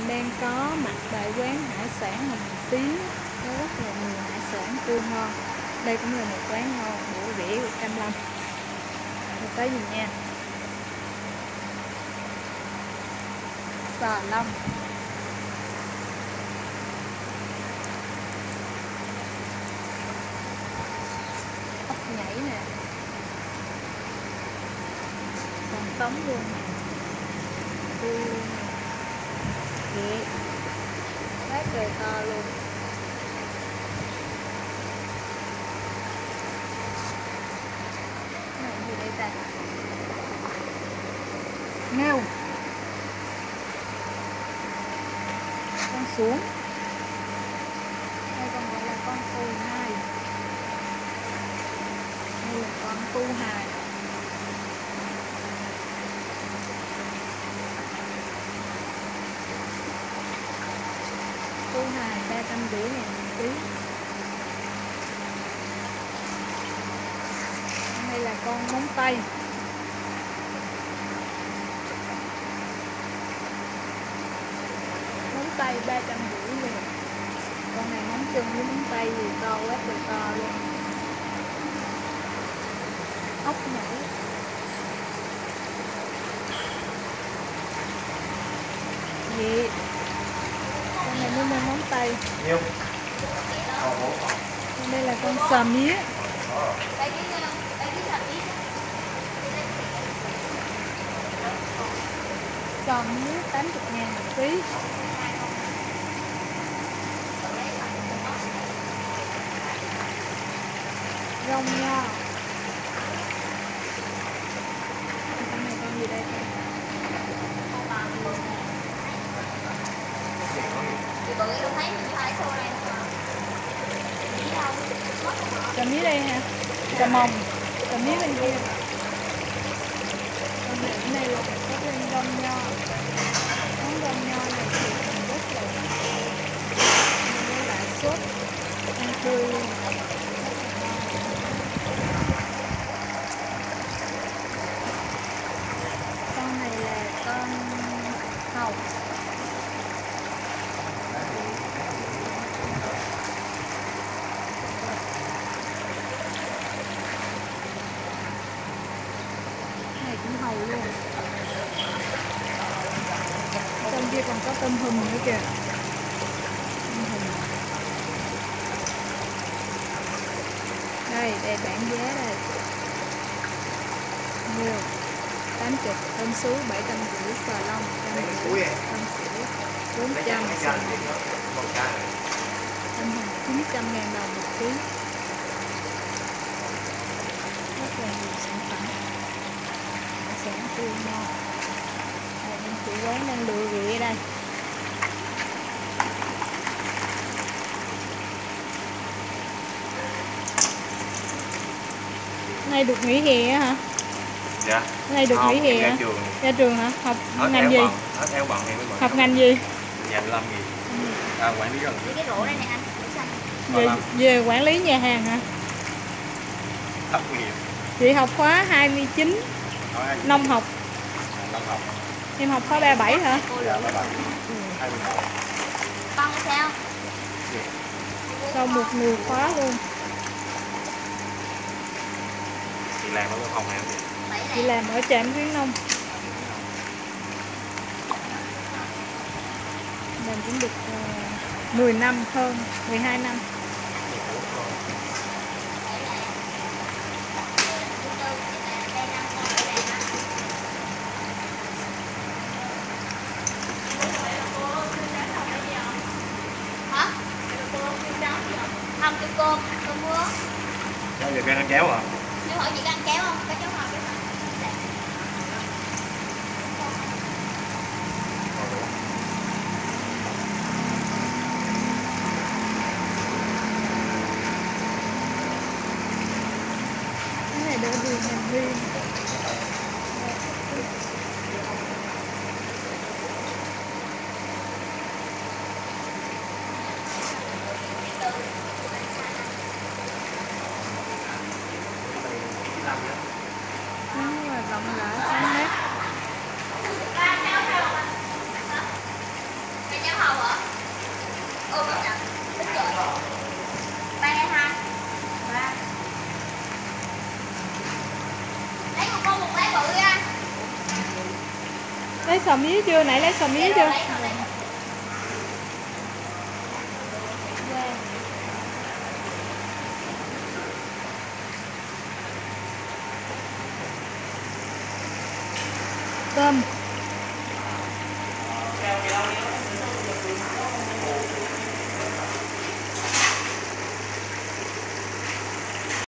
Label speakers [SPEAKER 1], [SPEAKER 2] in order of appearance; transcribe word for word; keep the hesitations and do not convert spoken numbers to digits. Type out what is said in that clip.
[SPEAKER 1] mình đang có mặt tại quán hải sản Hồng Tiến, có rất là nhiều hải sản tươi ngon. Đây cũng là một quán ngon, bữa rỉa một trăm lăm. Mình tới gì nha. Sò Long, ốc nhảy nè, còn sống luôn nè, tươi luôn nè, ghẹ, quá trời to luôn. Cái này gì đây ta? Ngao, con xuống, đây còn gọi là con cù hai, đây là con tu hài. Tu hài ba trăm rưỡi ngàn một ký. Đây là con móng tay, móng tay ba trăm rưỡi luôn. Con này móng chân với móng tay gì to quá trời to luôn. Ốc nhảy, vậy con này mới mua móng tay. Còn đây là con sò mía, sò mía tám mươi ngàn một ký. Rong nho, con này con gì đây? Sò mía đây hả? Sò mồng, sò mía bên kia. Con này bên đây là có thêm rong nho. Món rong nho này thì mình rất là với lại sốt ăn tươi luôn. Con này là con hàu. Này cũng hàu luôn. Trong kia còn có tôm hùm nữa kìa. Tôm hùm. Đây, đây bảng giá đây. Mua tám mươi, tôm sú bảy trăm rưỡi, sò long trăm rưỡi, tôm sữa bốn trăm, sò tôm hùm chín trăm ngàn đồng một ký. Rất là nhiều sản phẩm hải sản tươi ngon. Đây, anh chủ quán đang lựa ghẹ đây. Nay được nghỉ hè hả?
[SPEAKER 2] Dạ.
[SPEAKER 1] Nay được
[SPEAKER 2] Không,
[SPEAKER 1] nghỉ hè
[SPEAKER 2] ra
[SPEAKER 1] hả?
[SPEAKER 2] trường.
[SPEAKER 1] Ra trường hả? Học
[SPEAKER 2] Hết
[SPEAKER 1] ngành gì?
[SPEAKER 2] Bận. Hết theo bận thì mới bận.
[SPEAKER 1] Học ngành gì?
[SPEAKER 2] Nhà lâm gì? Ừ. À, quản lý rừng.
[SPEAKER 3] Cái rổ đây nè anh, rổ xanh.
[SPEAKER 1] Về, về quản lý nhà hàng hả?
[SPEAKER 2] Thất nghiệp.
[SPEAKER 1] Chị học khóa hai mươi chín nông học.
[SPEAKER 2] Nông học.
[SPEAKER 1] Em học khóa ba mươi bảy hả?
[SPEAKER 2] Dạ, ba mươi bảy. hai mươi bảy.
[SPEAKER 3] Con là sao?
[SPEAKER 1] Sau một người khóa luôn.
[SPEAKER 2] Chị làm ở phòng nào vậy?
[SPEAKER 1] Chị làm ở trạm khuyến nông. Làm cũng được uh, mười năm hơn, mười hai năm.
[SPEAKER 3] Hả? Không, cho cô, cô mua.
[SPEAKER 2] Bây giờ đang ăn kéo hả?
[SPEAKER 3] Nếu hỏi chị có ăn kéo không? Có cháu ngồi cái mặt.
[SPEAKER 1] Cái này đỡ đường hành riêng. Nó là rộng rãi thoáng mát. lấy sò mía chưa? Nãy lấy sò mía
[SPEAKER 3] Dạ,
[SPEAKER 1] chưa?
[SPEAKER 3] rồi, lấy rồi, lấy rồi.
[SPEAKER 1] Tôm